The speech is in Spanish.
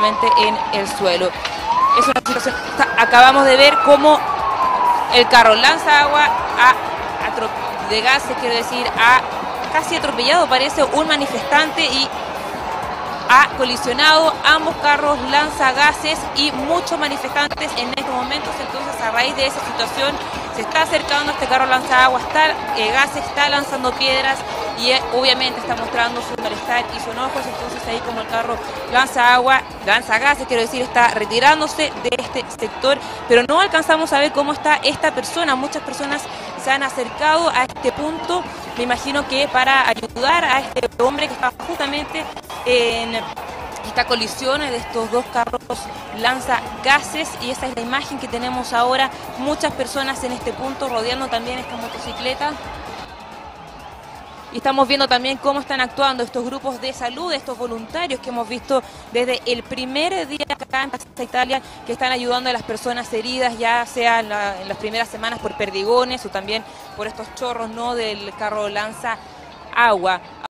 directamente en el suelo. Es una situación, acabamos de ver cómo el carro lanza agua de gases, quiero decir, ha casi atropellado, parece, un manifestante y ha colisionado ambos carros lanzagases y muchos manifestantes en estos momentos. Entonces, a raíz de esa situación, se está acercando este carro lanzagua, gases, está lanzando piedras y obviamente está mostrando su malestar y su enojo. Entonces, ahí como el carro lanzagases, quiero decir, está retirándose de este sector, pero no alcanzamos a ver cómo está esta persona. Muchas personas se han acercado a este punto, me imagino que para ayudar a este hombre que está justamente en esta colisión de estos dos carros lanzagases, y esa es la imagen que tenemos ahora. Muchas personas en este punto rodeando también esta motocicleta. Y estamos viendo también cómo están actuando estos grupos de salud, estos voluntarios que hemos visto desde el primer día acá en Plaza Italia, que están ayudando a las personas heridas, ya sea en las primeras semanas por perdigones o también por estos chorros, ¿no?, del carro lanza agua.